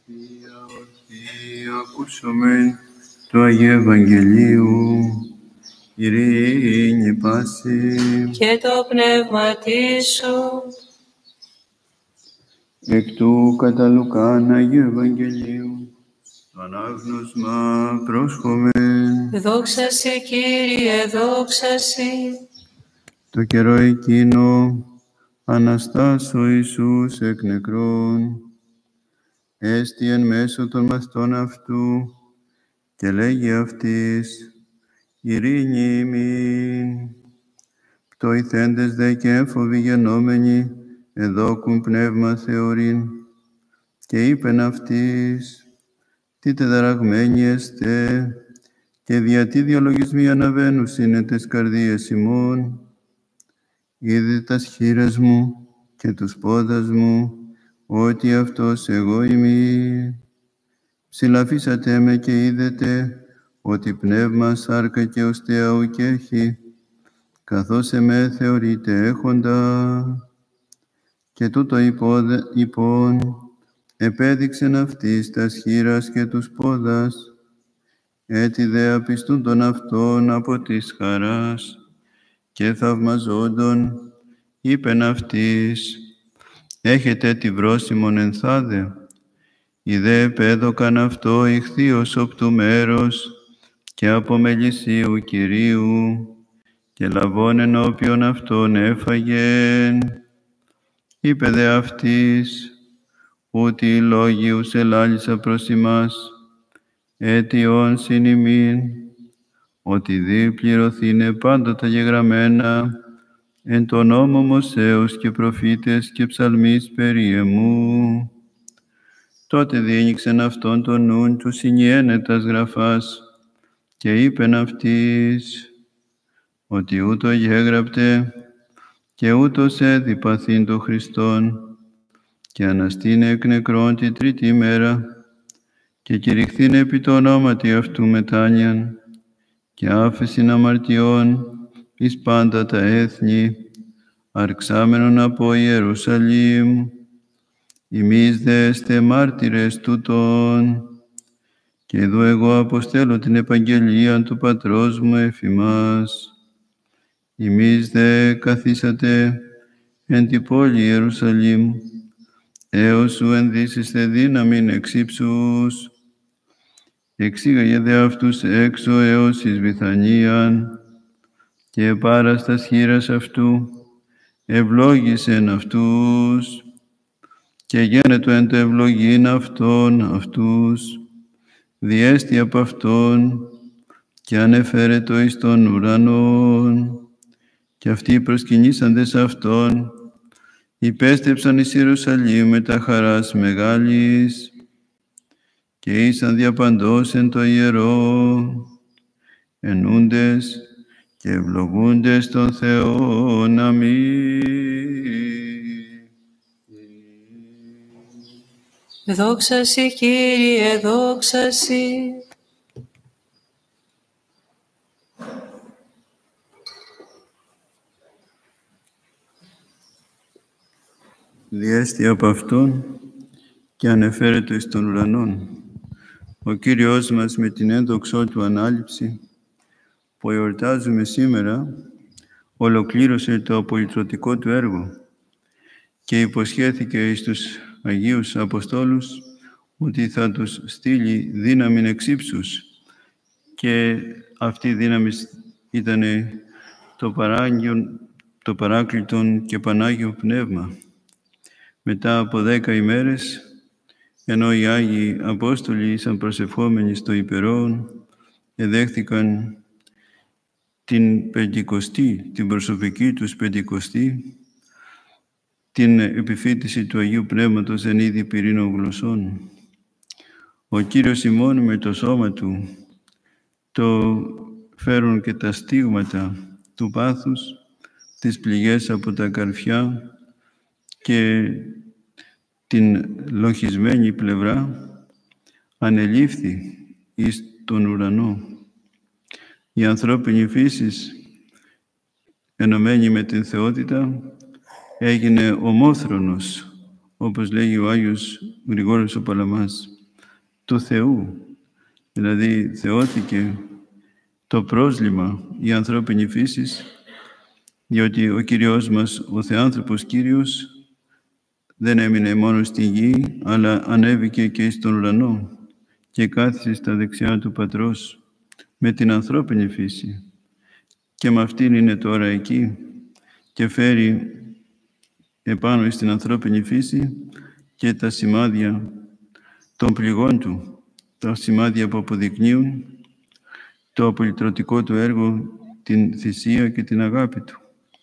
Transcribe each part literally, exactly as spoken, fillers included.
Θεία ορθή ακούσομεν του Αγίου Ευαγγελίου, ειρήνη πάση και το πνεύμα σου. Εκ του κατά Λουκάν Αγίου Ευαγγελίου, το ανάγνωσμα πρόσχομεν. Δόξα σε, Κύριε, δόξα σε. Το καιρό εκείνο αναστάς ο Ιησούς εκ νεκρών, έστι εν μέσω των μαθητών αυτού και λέγει αυτής, ειρήνη ημίν. Πτωηθέντες δε και έφοβοι γενόμενοι, εδώκουν πνεύμα θεωρήν. Και είπεν αυτής, τι τεταραγμένοι εστέ, και διατί διαλογισμοί αναβαίνουσιν εν τες καρδίες ημών. Είδε τας χεῖρας μου και τους πόδας μου, ότι αυτός εγώ είμαι. Ψηλαφίσατε με και είδετε, ότι πνεύμα σάρκα και οστέα ουκ έχει, καθώς εμέ θεωρείτε έχοντα. Και τούτο υπόδε, υπόν, επέδειξεν αυτής τας χεῖρας και τους πόδας, έτι δε απιστούν των αυτών από της χαράς, και θαυμαζόντων είπεν αυτής, έχετε τη βρόσιμον ενθάδε. Οι δε επέδωκαν αυτό ηχθείως οπτού μέρος και από μελισσίου Κυρίου, και λαβών ενώπιον αυτόν έφαγεν. Είπε δε αυτής, ούτι οι λόγοι ους ελάλησα προς ημάς, αίτιον συν ημίν, ότι δι πληρωθήνε πάντοτε γεγραμμένα εν τον νόμο Μωσέους και προφήτες και ψαλμείς περί εμού. Τότε διένυξεν αυτόν τον νουν του συνιένετας γραφάς και είπεν αυτής, ότι ούτω γέγραπτε και ούτως έδι παθήν το Χριστόν και αναστήνε εκ νεκρών τη τρίτη ημέρα και κηρυχθήνε επί το ονόματι αυτού μετάνοιαν και άφεσιν αμαρτιών εις πάντα τα έθνη, αρξάμενον από Ιερουσαλήμ. Ημείς δε εστε μάρτυρες τούτων, και εδώ εγώ αποστέλω την επαγγελία του Πατρός μου εφ' ημάς. Ημείς δε καθίσατε εν τη πόλη Ιερουσαλήμ, έως σου ενδύσεστε δύναμιν εξύψους. Εξήγαγε δε αυτούς έξω έως εις Βηθανίαν, και πάραστας χεῖρας αυτού ευλόγησεν αυτούς, και γένετο εν το ευλογήν αυτών αυτούς, διέστη από αυτόν, και ανέφερε το εις των ουρανών. Και αυτοί προσκυνήσαντες αυτόν, υπέστρεψαν εις Ιερουσαλήμ με τα χαράς μεγάλης, και ήσαν διαπαντός εν το ιερό, ενούντες και ευλογούντες τον Θεόν. Αμήν. Δόξα σε, Κύριε, δόξα σε. Διέστη από Αυτόν και ανεφέρετο εις των ουρανών. Ο Κύριος μας με την ένδοξό Του ανάληψη που εορτάζουμε σήμερα ολοκλήρωσε το απολυτρωτικό Του έργο και υποσχέθηκε εις τους Αγίους Αποστόλους ότι θα τους στείλει δύναμην εξύψους, και αυτή η δύναμη ήταν το, παράγιον, το παράκλητον και Πανάγιο Πνεύμα. Μετά από δέκα ημέρες, ενώ οι Άγιοι Απόστολοι ήσαν προσευχόμενοι στο υπερόν, εδέχθηκαν την Πεντηκοστή, την προσωπική τους Πεντηκοστή, την επιφύτηση του Αγίου Πνεύματος εν είδη πυρήνων γλωσσών. Ο Κύριος ημών με το σώμα Του το φέρουν και τα στίγματα του πάθους, τις πληγές από τα καρφιά και την λοχισμένη πλευρά ανελήφθη εις τον ουρανό. Η ανθρώπινη φύση, ενωμένη με την θεότητα, έγινε ομόθρονος, όπως λέγει ο Άγιος Γρηγόριος ο Παλαμάς, του Θεού. Δηλαδή θεώθηκε το πρόσλημα, η ανθρώπινη φύση, διότι ο Κύριος μας, ο Θεάνθρωπος Κύριος, δεν έμεινε μόνο στη γη, αλλά ανέβηκε και στον ουρανό και κάθισε στα δεξιά του Πατρός με την ανθρώπινη φύση. Και με αυτήν είναι τώρα εκεί και φέρει επάνω στην ανθρώπινη φύση και τα σημάδια των πληγών του, τα σημάδια που αποδεικνύουν το απολυτρωτικό του έργο, την θυσία και την αγάπη του.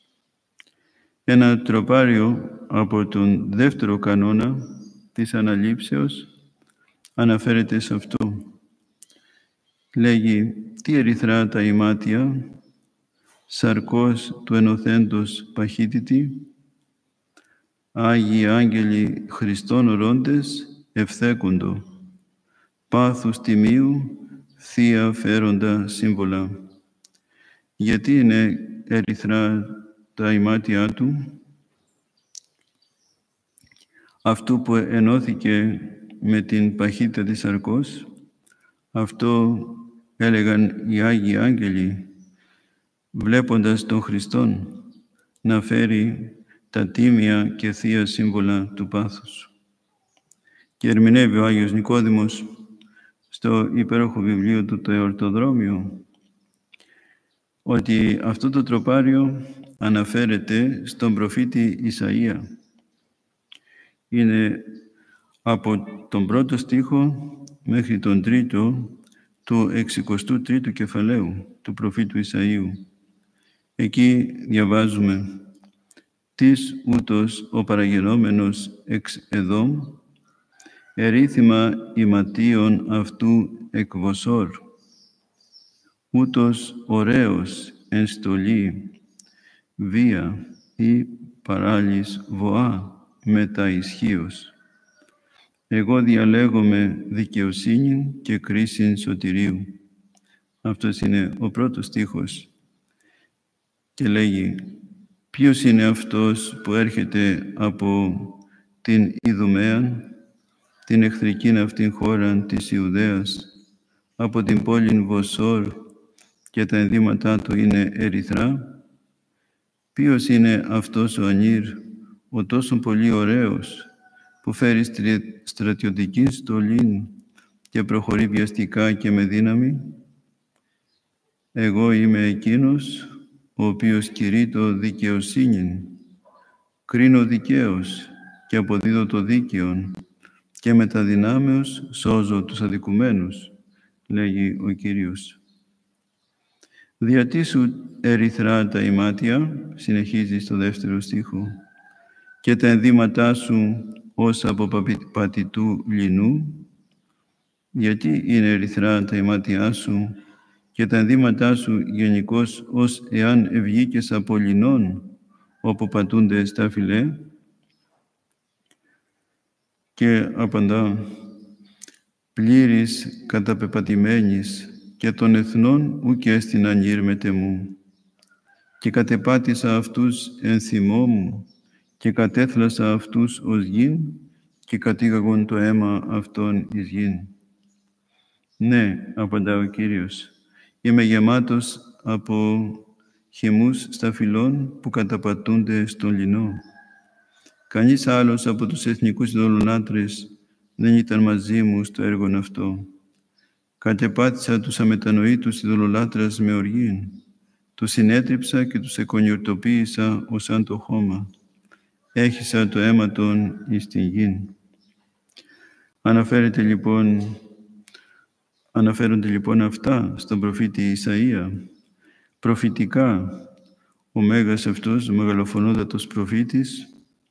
Ένα τροπάριο από τον δεύτερο κανόνα της αναλήψεως αναφέρεται σε αυτό. Λέγει, τι ερυθρά τα ημάτια, σαρκός του ενωθέντος παχύτητη, Άγιοι Άγγελοι Χριστών ορώντες ευθέκοντο, πάθους τιμίου, θεία φέροντα σύμβολα. Γιατί είναι ερυθρά τα ημάτια του, αυτού που ενώθηκε με την παχύτητα της σαρκός, αυτό έλεγαν οι Άγιοι Άγγελοι, βλέποντας τον Χριστόν να φέρει τα τίμια και θεία σύμβολα του πάθους. Και ερμηνεύει ο Άγιος Νικόδημος στο υπέροχο βιβλίο του το Εορτοδρόμιο ότι αυτό το τροπάριο αναφέρεται στον προφήτη Ισαΐα. Είναι από τον πρώτο στίχο μέχρι τον τρίτο του εξηκοστού τρίτου κεφαλαίου του προφήτου Ισαΐου. Εκεί διαβάζουμε «Τις ούτως ο παραγενόμενος εξ Εδόμ, ερήθημα ηματίων αυτού εκβοσόρ, ούτως ωραίος εν στολή, βία ή παράλης βοά μετά ισχύος. Εγώ διαλέγομαι δικαιοσύνη και κρίσιν σωτηρίου». Αυτός είναι ο πρώτος στίχος και λέγει ποιος είναι αυτός που έρχεται από την Ιδουμαία, την εχθρικήν αυτήν χώρα της Ιουδαίας, από την πόλην Βοσόρ και τα ενδύματά του είναι ερυθρά. Ποιος είναι αυτός ο Ανήρ, ο τόσο πολύ ωραίος, που φέρει στρατιωτική στολή και προχωρεί βιαστικά και με δύναμη. Εγώ είμαι εκείνος, ο οποίος κηρύττω δικαιοσύνην, κρίνω δικαίως και αποδίδω το δίκαιον και με τα δυνάμεως σώζω τους αδικουμένους, λέγει ο Κύριος. «Διατί σου ερυθρά τα ημάτια», συνεχίζει στο δεύτερο στίχο, «και τα ενδύματά σου ως από πατητού λινού». Γιατί είναι ερυθρά τα ημάτια σου και τα ενδύματά σου γενικώς ως εάν ευγήκες από λινών, όπου πατούνται στα φιλέ. Και απαντά, πλήρης καταπεπατημένης και των εθνών ουκ έστιν ανήρ μετεμού. Και κατεπάτησα αυτούς εν θυμό μου και κατέθλασα αυτούς ως γην και κατήγαγον το αίμα αυτών εις γην. Ναι, απαντά ο Κύριος, είμαι γεμάτος από χυμούς σταφυλών που καταπατούνται στον λινό. Κανείς άλλος από τους εθνικούς ειδωλολάτρες δεν ήταν μαζί μου στο έργο αυτό. Κατεπάτησα τους αμετανοήτους ειδωλολάτρας με οργήν. Τους συνέτριψα και τους εκονιορτοποίησα ως αν το χώμα. Έχισα το αίμα των εις την γην. Αναφέρεται λοιπόν, αναφέρονται λοιπόν αυτά στον προφήτη Ισαΐα. Προφητικά, ο Μέγας αυτός, ο μεγαλοφωνότατος προφήτης,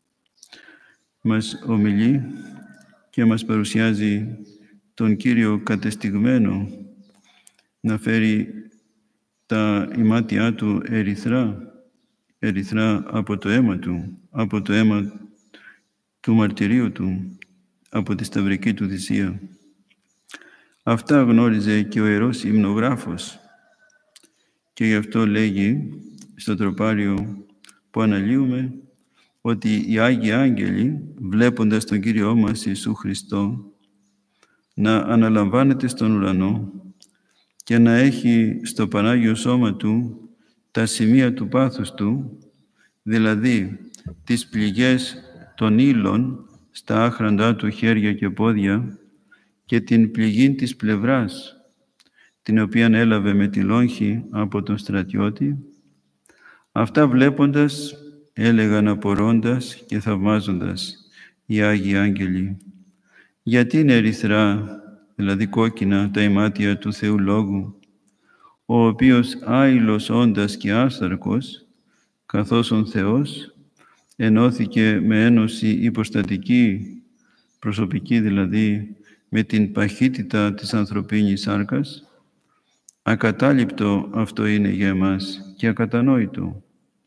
μας ομιλεί και μας παρουσιάζει τον Κύριο κατεστιγμένο να φέρει τα ημάτια του ερυθρά, ερυθρά από το αίμα του, από το αίμα του μαρτυρίου του, από τη σταυρική του θυσία. Αυτά γνώριζε και ο Ιερός Υμνογράφος και γι' αυτό λέγει στο τροπάριο που αναλύουμε ότι οι Άγιοι Άγγελοι, βλέποντας τον Κύριό μας Ιησού Χριστό να αναλαμβάνεται στον ουρανό και να έχει στο Πανάγιο Σώμα Του τα σημεία του πάθους Του, δηλαδή τις πληγές των ύλων στα άχραντά Του χέρια και πόδια και την πληγή της πλευράς, την οποία έλαβε με τη λόγχη από τον στρατιώτη, αυτά βλέποντας έλεγαν απορώντας και θαυμάζοντας οι Άγιοι Άγγελοι: γιατί είναι ερυθρά, δηλαδή κόκκινα, τα ημάτια του Θεού Λόγου, ο οποίος άειλος όντας και άσαρκος, καθώς ο Θεός ενώθηκε με ένωση υποστατική, προσωπική δηλαδή, με την παχύτητα της ανθρωπίνης σάρκας. Ακατάληπτο αυτό είναι για εμάς και ακατανόητο.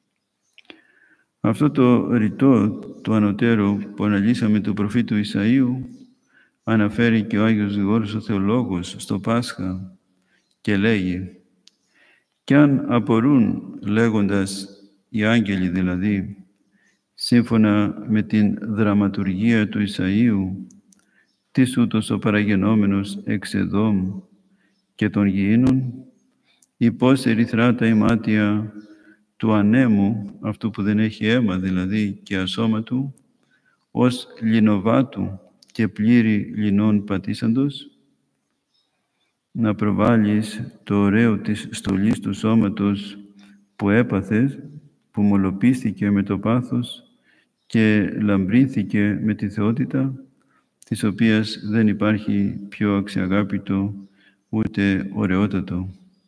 Αυτό το ρητό του Ανωτέρου που αναλύσαμε του προφήτου Ισαΐου αναφέρει και ο Άγιος Γρηγόρης ο Θεολόγος στο Πάσχα και λέγει: «Κι αν απορούν λέγοντας οι άγγελοι δηλαδή, σύμφωνα με την δραματουργία του Ισαΐου, τις ούτως ο παραγενόμενος εξ Εδώμ και των γηίνων, ή πώς ερυθρά τα ημάτια του ανέμου, αυτού που δεν έχει αίμα δηλαδή και ασώματου, ως λινοβάτου και πλήρη λινών πατήσαντος, να προβάλλεις το ωραίο της στολής του σώματος που έπαθες, που μολοπίστηκε με το πάθος και λαμπρύνθηκε με τη θεότητα, της οποίας δεν υπάρχει πιο αξιαγάπητο ούτε ωραιότατο,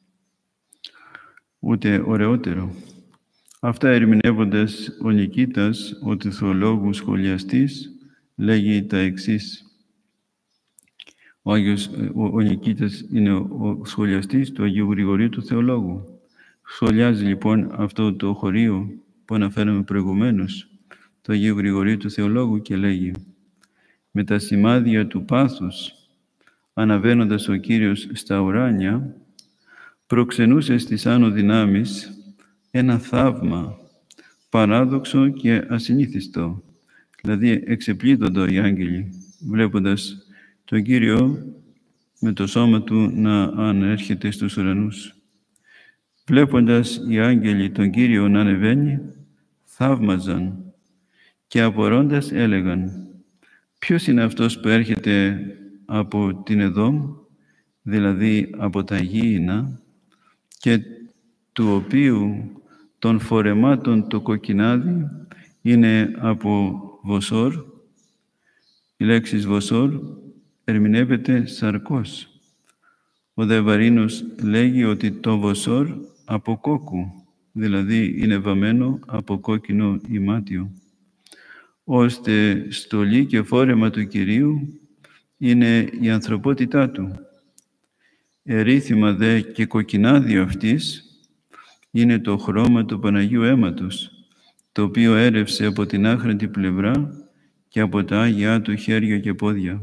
ούτε ωραιότερο». Αυτά ερμηνεύοντας ο Νικήτας, ο του θεολόγου σχολιαστής, λέγει τα εξής. Ο, Άγιος, ο, ο Νικήτας είναι ο, ο σχολιαστής του Αγίου Γρηγορίου του Θεολόγου. Σχολιάζει λοιπόν αυτό το χωρίο που αναφέραμε προηγουμένως, του Αγίου Γρηγορίου του Θεολόγου, και λέγει: «Με τα σημάδια του πάθους, αναβαίνοντας ο Κύριος στα ουράνια, προξενούσε στις άνω δυνάμεις ένα θαύμα παράδοξο και ασυνήθιστο». Δηλαδή εξεπλήττονται οι άγγελοι βλέποντας τον Κύριο με το σώμα Του να ανέρχεται στους ουρανούς. Βλέποντας οι άγγελοι τον Κύριο να ανεβαίνει, θαύμαζαν και απορώντας έλεγαν: «Ποιος είναι αυτός που έρχεται από την Εδώμ, δηλαδή από τα γήινα, και του οποίου των φορεμάτων το κοκκινάδι είναι από βοσόρ». Η λέξη βοσόρ ερμηνεύεται σαρκός. Ο δε Βαρύνος λέγει ότι το βοσόρ από κόκκου, δηλαδή είναι βαμμένο από κόκκινο ημάτιο, ώστε στολή και φόρεμα του Κυρίου είναι η ανθρωπότητά Του. Ερήθημα δε και κοκκινάδιο αυτής είναι το χρώμα του Παναγίου Αίματος, το οποίο έρευσε από την άχραντη πλευρά και από τα Άγια Του χέρια και πόδια.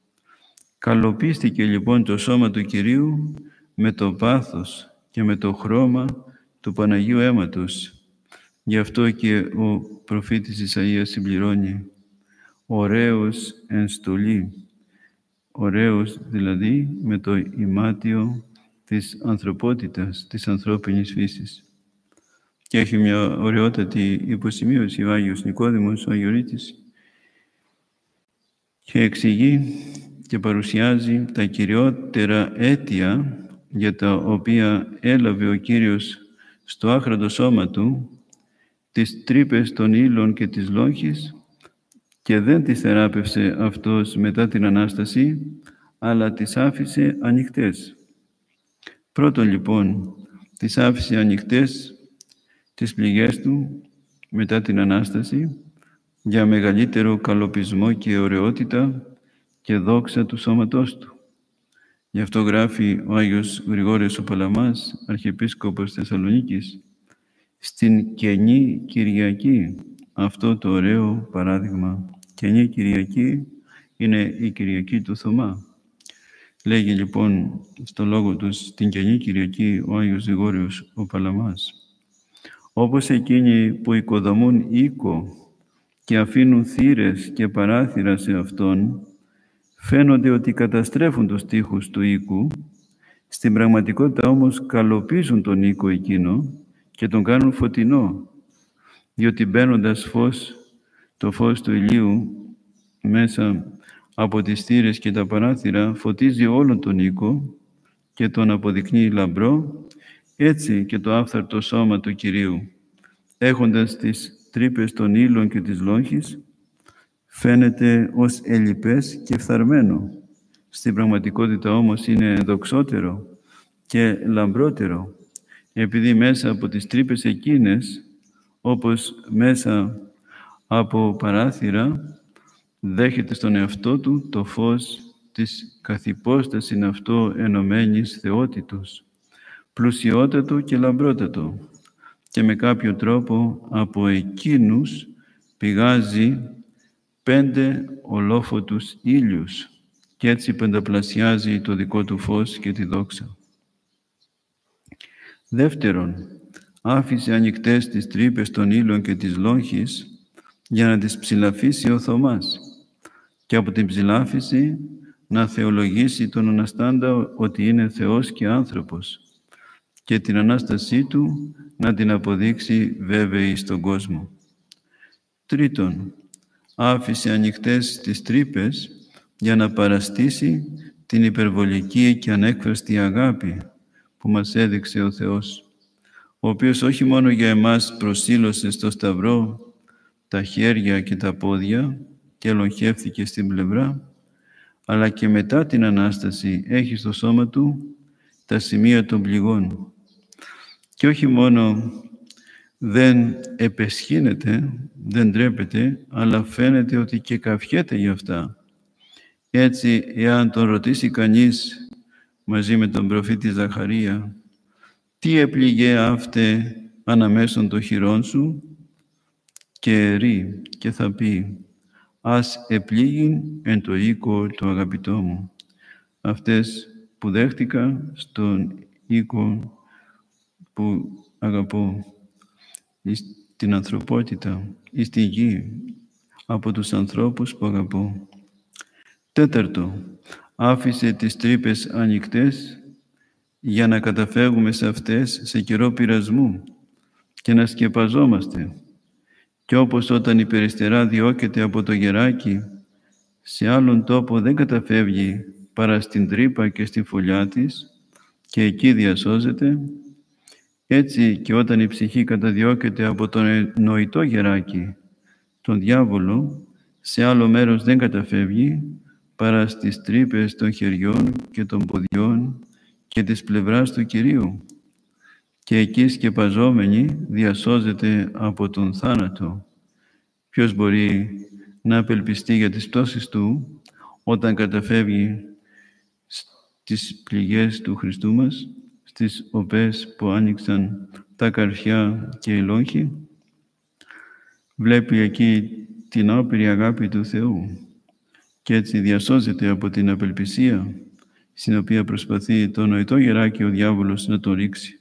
Καλοπίστηκε λοιπόν το σώμα του Κυρίου με το πάθος και με το χρώμα του Παναγίου Αίματος. Γι' αυτό και ο προφήτης Ισαΐας συμπληρώνει: «Ωραίος εν στολή». Ωραίος δηλαδή με το ημάτιο της ανθρωπότητας, της ανθρώπινης φύσης. Και έχει μια ωραιότατη υποσημείωση ο Άγιος Νικόδημος, ο Αγιορείτης, και εξηγεί και παρουσιάζει τα κυριότερα αίτια για τα οποία έλαβε ο Κύριος στο άχραντο σώμα Του τις τρύπες των ύλων και της λόγχης, και δεν τις θεράπευσε Αυτός μετά την Ανάσταση, αλλά τις άφησε ανοιχτές. Πρώτον λοιπόν, τις άφησε ανοιχτές τις πληγές Του μετά την Ανάσταση, για μεγαλύτερο καλοπισμό και ωραιότητα και δόξα του σώματός Του. Γι' αυτό γράφει ο Άγιος Γρηγόριος ο Παλαμάς, Αρχιεπίσκοπος Θεσσαλονίκης, στην Καινή Κυριακή, αυτό το ωραίο παράδειγμα. Καινή Κυριακή είναι η Κυριακή του Θωμά. Λέγει λοιπόν στο λόγο του στην Καινή Κυριακή ο Άγιος Γρηγόριος ο Παλαμάς: «Όπως εκείνοι που οικοδομούν οίκο και αφήνουν θύρες και παράθυρα σε αυτόν, φαίνονται ότι καταστρέφουν τους τοίχους του οίκου, στην πραγματικότητα όμως καλοπίζουν τον οίκο εκείνο και τον κάνουν φωτεινό, διότι μπαίνοντας φως, το φως του ηλίου μέσα από τις θύρες και τα παράθυρα φωτίζει όλον τον οίκο και τον αποδεικνύει λαμπρό, έτσι και το άφθαρτο σώμα του Κυρίου, έχοντας τις τρύπες των ύλων και της λόγχης, φαίνεται ως ελλειπές και φθαρμένο. Στην πραγματικότητα όμως είναι δοξότερο και λαμπρότερο, επειδή μέσα από τις τρύπες εκείνες, όπως μέσα από παράθυρα, δέχεται στον εαυτό του το φως της καθυπόστασης αυτό ενωμένης θεότητος, πλουσιότατο και λαμπρότατο, και με κάποιο τρόπο από εκείνους πηγάζει πέντε ολόφωτους ήλιους και έτσι πενταπλασιάζει το δικό του φως και τη δόξα. Δεύτερον, άφησε ανοιχτές τις τρύπες των ύλων και της λόγχης για να τις ψηλαφίσει ο Θωμάς και από την ψηλάφιση να θεολογήσει τον Αναστάντα ότι είναι Θεός και άνθρωπος και την Ανάστασή Του να την αποδείξει βέβαιη στον κόσμο. Τρίτον, άφησε ανοιχτές τις τρύπες για να παραστήσει την υπερβολική και ανέκφραστη αγάπη που μας έδειξε ο Θεός, ο οποίος όχι μόνο για εμάς προσήλωσε στο Σταυρό τα χέρια και τα πόδια και ελοχεύθηκε στην πλευρά, αλλά και μετά την Ανάσταση έχει στο σώμα Του τα σημεία των πληγών. Και όχι μόνο δεν επαισχύνεται, δεν ντρέπεται, αλλά φαίνεται ότι και καυχέται γι' αυτά. Έτσι, εάν τον ρωτήσει κανείς μαζί με τον προφήτη Ζαχαρία, τι έπληγε αύτε αναμέσων των χειρών σου, και ρί, και θα πει, ας επλήγειν εν το οίκο του αγαπητό μου. Αυτές που δέχτηκα στον οίκο που αγαπώ, στην ανθρωπότητα, ή στη γη, από τους ανθρώπους που αγαπώ. Τέταρτο, άφησε τις τρύπες ανοιχτές για να καταφεύγουμε σε αυτές σε καιρό πειρασμού και να σκεπαζόμαστε. Και όπως όταν η περιστερά διώκεται από το γεράκι, σε άλλον τόπο δεν καταφεύγει παρά στην τρύπα και στη φωλιά της και εκεί διασώζεται, έτσι και όταν η ψυχή καταδιώκεται από τον νοητό γεράκι, τον διάβολο, σε άλλο μέρος δεν καταφεύγει παρά στις τρύπες των χεριών και των ποδιών και της πλευράς του Κυρίου. Και εκεί σκεπαζόμενη διασώζεται από τον θάνατο. Ποιος μπορεί να απελπιστεί για τις πτώσεις του όταν καταφεύγει στις πληγές του Χριστού μας, στις οπές που άνοιξαν τα καρφιά και οι λόγχοι? Βλέπει εκεί την άπειρη αγάπη του Θεού και έτσι διασώζεται από την απελπισία στην οποία προσπαθεί το νοητό γεράκι ο διάβολος να το ρίξει.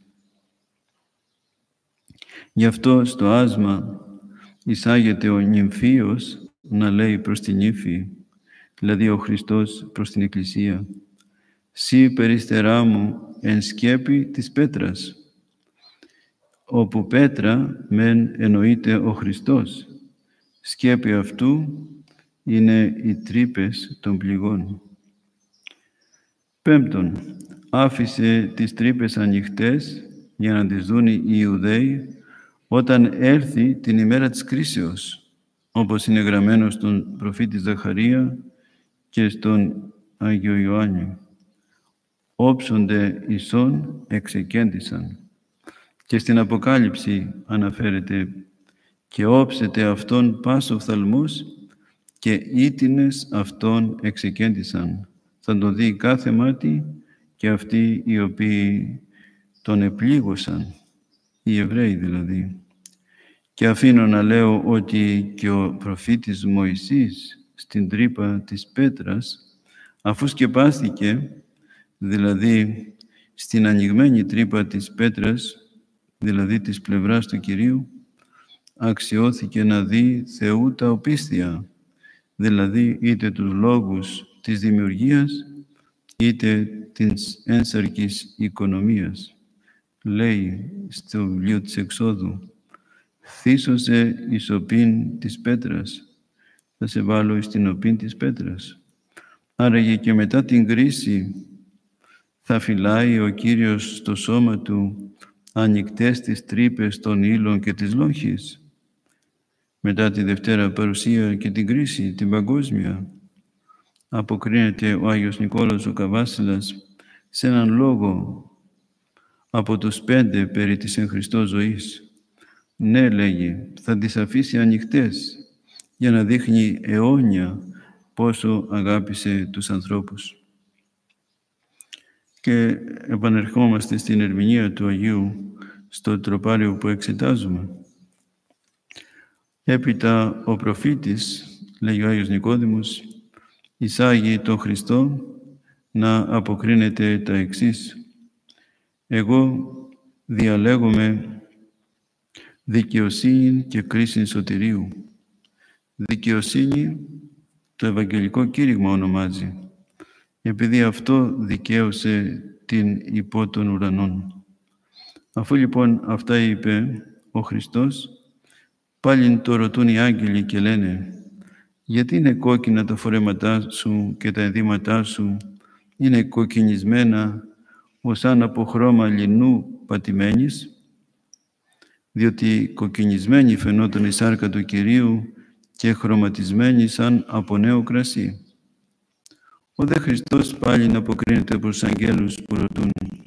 Γι' αυτό στο άσμα εισάγεται ο νυμφίος να λέει προς την ύφη, δηλαδή ο Χριστός προς την Εκκλησία, «Σύ περιστερά μου εν σκέπη της πέτρας», όπου πέτρα μεν εννοείται ο Χριστός. Σκέπη αυτού είναι οι τρύπες των πληγών. Πέμπτον, άφησε τις τρύπες ανοιχτές για να τις δουν οι Ιουδαίοι όταν έρθει την ημέρα της κρίσεως, όπως είναι γραμμένο στον προφήτη Ζαχαρία και στον Άγιο Ιωάννη. Όψονται ισόν εξεκέντησαν. Και στην Αποκάλυψη αναφέρεται «και όψεται αυτόν πας οφθαλμός και ήτινες αυτόν εξεκέντησαν». Θα τον δει κάθε μάτι και αυτοί οι οποίοι τον επλήγωσαν, οι Εβραίοι δηλαδή. Και αφήνω να λέω ότι και ο προφήτης Μωυσής στην τρύπα της πέτρας, αφού σκεπάστηκε, δηλαδή στην ανοιγμένη τρύπα της πέτρας, δηλαδή της πλευράς του Κυρίου, αξιώθηκε να δει Θεού τα οπίστια, δηλαδή είτε τους λόγους της δημιουργίας, είτε της ένσαρκης οικονομίας. Λέει στο βιβλίο της Εξόδου, «Θύσωσε εις οπήν της πέτρας, θα σε βάλω εις την οπήν της πέτρας». Άραγε και μετά την κρίση θα φυλάει ο Κύριος στο σώμα Του ανοιχτές τις τρύπες των ύλων και της λόχης. Μετά τη Δευτέρα Παρουσία και την κρίση, την παγκόσμια, αποκρίνεται ο Άγιος Νικόλαος ο Καβάσιλας σε έναν λόγο από τους πέντε περί της εν Χριστώ ζωής. Ναι, λέγει, θα τις αφήσει ανοιχτές για να δείχνει αιώνια πόσο αγάπησε τους ανθρώπους. Και επανερχόμαστε στην ερμηνεία του Αγίου στο τροπάριο που εξετάζουμε. Έπειτα ο προφήτης, λέει ο Άγιος Νικόδημος, εισάγει τον Χριστό να αποκρίνεται τα εξής. Εγώ διαλέγομαι δικαιοσύνη και κρίση σωτηρίου. Δικαιοσύνη το Ευαγγελικό κήρυγμα ονομάζει, επειδή αυτό δικαίωσε την υπό των ουρανών. Αφού λοιπόν αυτά είπε ο Χριστός, πάλι το ρωτούν οι άγγελοι και λένε, γιατί είναι κόκκινα τα φορέματά σου και τα ενδύματά σου είναι κοκκινισμένα ως σαν από χρώμα λινού πατημένης, διότι κοκκινισμένη φαινόταν η σάρκα του Κυρίου και χρωματισμένη σαν από νέο κρασί. Ο δε Χριστός πάλι να αποκρίνεται προς τους αγγέλους που ρωτούν,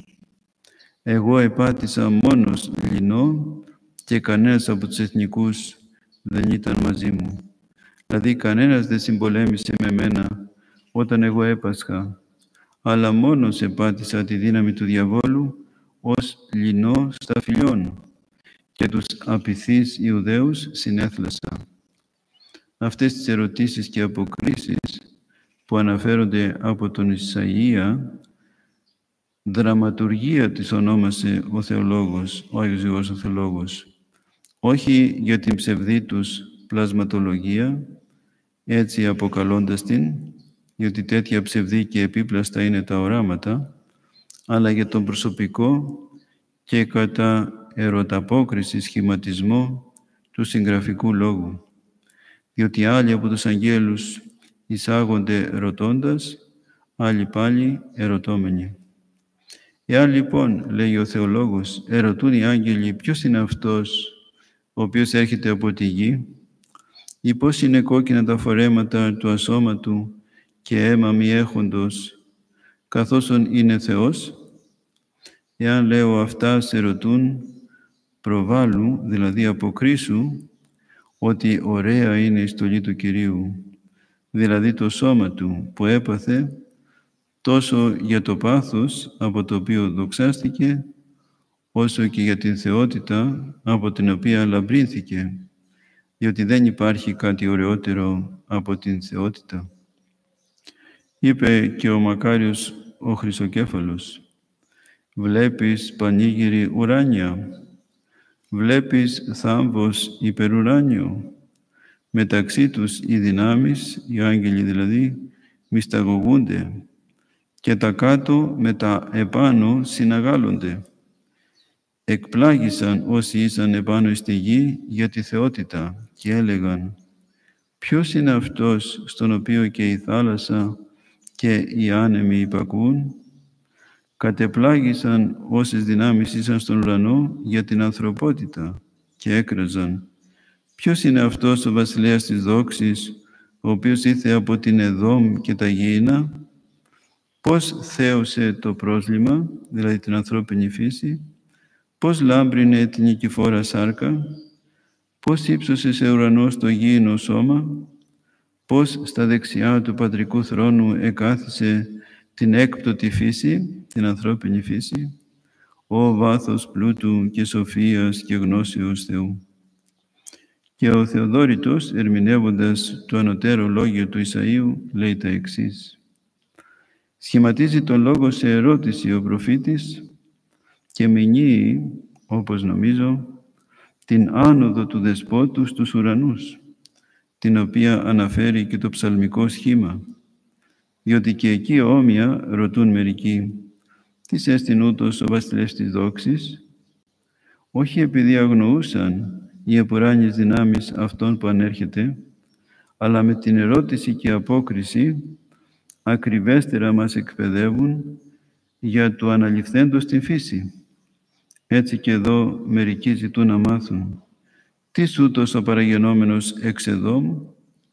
εγώ επάτησα μόνος λινό και κανένας από τους εθνικούς δεν ήταν μαζί μου. Δηλαδή κανένας δεν συμπολέμησε με μένα όταν εγώ έπασχα, αλλά μόνος επάτησα τη δύναμη του διαβόλου ως λινό σταφυλιών και τους απειθείς Ιουδαίους συνέθλασα. Αυτές τις ερωτήσεις και αποκρίσεις που αναφέρονται από τον Ισαΐα, δραματουργία της ονόμασε ο θεολόγος, ο Άγιος Ιωάννης ο θεολόγος, όχι για την ψευδή τους πλασματολογία, έτσι αποκαλώντας την, διότι τέτοια ψευδή και επίπλαστα είναι τα οράματα, αλλά για τον προσωπικό και κατά ερωταπόκριση σχηματισμό του συγγραφικού λόγου. Διότι άλλοι από τους αγγέλους εισάγονται ρωτώντας, άλλοι πάλι ερωτώμενοι. Εάν λοιπόν, λέει ο θεολόγος, ερωτούν οι άγγελοι ποιος είναι αυτός ο οποίος έρχεται από τη γη ή πώς είναι κόκκινα τα φορέματα του ασώματου και αίμα μη έχοντος, καθώς είναι Θεός, εάν λέω αυτά σε ρωτούν, προβάλλου, δηλαδή αποκρίσου, ότι ωραία είναι η στολή του Κυρίου, δηλαδή το σώμα Του που έπαθε τόσο για το πάθος από το οποίο δοξάστηκε, όσο και για την θεότητα από την οποία λαμπρύνθηκε, διότι δεν υπάρχει κάτι ωραιότερο από την θεότητα. Είπε και ο μακάριος ο Χρυσοκέφαλος, βλέπεις πανήγυρη ουράνια, βλέπεις θάμβος υπερουράνιο, μεταξύ τους οι δυνάμεις, οι άγγελοι δηλαδή, μυσταγωγούνται και τα κάτω με τα επάνω συναγάλλονται. Εκπλάγησαν όσοι ήσαν επάνω στη γη για τη θεότητα και έλεγαν «Ποιος είναι αυτός στον οποίο και η θάλασσα και οι άνεμοι υπακούν?» Κατεπλάγησαν όσες δυνάμεις ήσαν στον ουρανό για την ανθρωπότητα και έκραζαν «Ποιος είναι αυτός ο βασιλέας της δόξης, ο οποίος ήρθε από την Εδόμ και τα γήινα?» Πώς θέωσε το πρόσλημα, δηλαδή την ανθρώπινη φύση, πώς λάμπρινε την νικηφόρα σάρκα, πώς ύψωσε σε ουρανό στο γήινο σώμα, πώς στα δεξιά του πατρικού θρόνου εκάθισε την έκπτωτη φύση, την ανθρώπινη φύση, ο βάθος πλούτου και σοφίας και γνώσεως Θεού. Και ο Θεοδόρητος, ερμηνεύοντας το ανωτέρω λόγιο του Ισαΐου, λέει τα εξής. Σχηματίζει τον λόγο σε ερώτηση ο προφήτης και μηνύει, όπως νομίζω, την άνοδο του Δεσπότου στους ουρανούς, την οποία αναφέρει και το ψαλμικό σχήμα, διότι και εκεί όμοια ρωτούν μερικοί, «Τις έστιν ούτως ο βασιλεύς της δόξης?» Όχι επειδή αγνοούσαν οι επουράνιες δυνάμεις αυτών που ανέρχεται, αλλά με την ερώτηση και απόκριση ακριβέστερα μας εκπαιδεύουν για το αναληφθέντος στην φύση. Έτσι και εδώ μερικοί ζητούν να μάθουν, «Τι ούτως ο παραγενόμενος εξ εδώ?»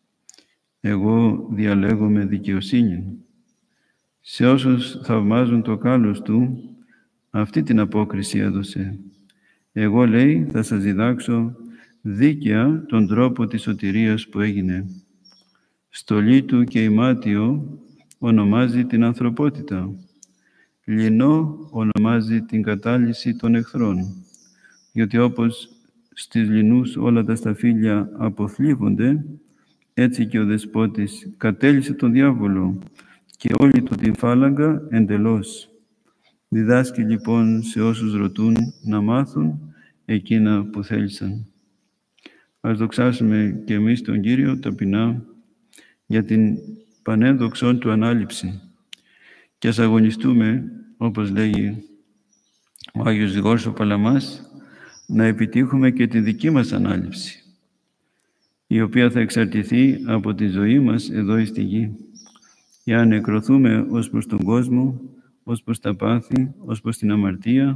Εγώ διαλέγομαι δικαιοσύνη. Σε όσους θαυμάζουν το κάλος του, αυτή την απόκριση έδωσε. Εγώ, λέει, θα σας διδάξω δίκαια τον τρόπο της σωτηρίας που έγινε. Στολή του και ημάτιο ονομάζει την ανθρωπότητα. Λινό ονομάζει την κατάλυση των εχθρών. Διότι όπως στις λινούς όλα τα σταφύλια αποθλίβονται, έτσι και ο Δεσπότης κατέλυσε τον διάβολο και όλη του την φάλαγγα εντελώς. Διδάσκει λοιπόν σε όσους ρωτούν να μάθουν εκείνα που θέλησαν. Ας δοξάσουμε και εμείς τον Κύριο ταπεινά για την πανένδοξον του ανάληψη και ας αγωνιστούμε, όπως λέγει ο Άγιος Γρηγόρης ο Παλαμάς, να επιτύχουμε και τη δική μας ανάληψη, η οποία θα εξαρτηθεί από τη ζωή μας εδώ στη γη. Εάν νεκρωθούμε ως προς τον κόσμο, ως προς τα πάθη, ως προς την αμαρτία,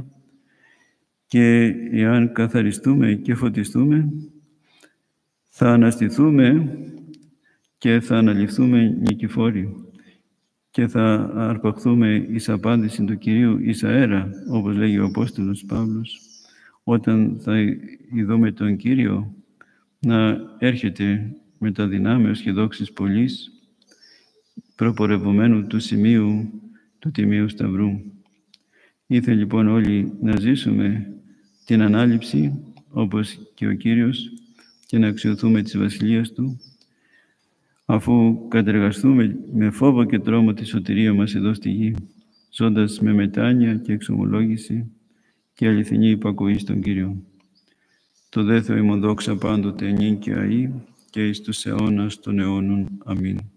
και εάν καθαριστούμε και φωτιστούμε, θα αναστηθούμε και θα αναληφθούμε νικηφόροι και θα αρπαχθούμε εις απάντηση του Κυρίου εις αέρα, όπως λέγει ο Απόστολος Παύλος, όταν θα ειδούμε τον Κύριο να έρχεται με τα δυνάμεως και δόξης πολλής, προπορευομένου του σημείου του Τιμίου Σταυρού. Ήθελε λοιπόν όλοι να ζήσουμε την ανάληψη, όπως και ο Κύριος, και να αξιωθούμε της Βασιλείας Του, αφού κατεργαστούμε με φόβο και τρόμο τη σωτηρία μας εδώ στη γη, ζώντας με μετάνοια και εξομολόγηση και αληθινή υπακοή στον Κύριο. Το δε Θεό ημών δόξα πάντοτε νυν και αεί και εις τους αιώνας των αιώνων. Αμήν.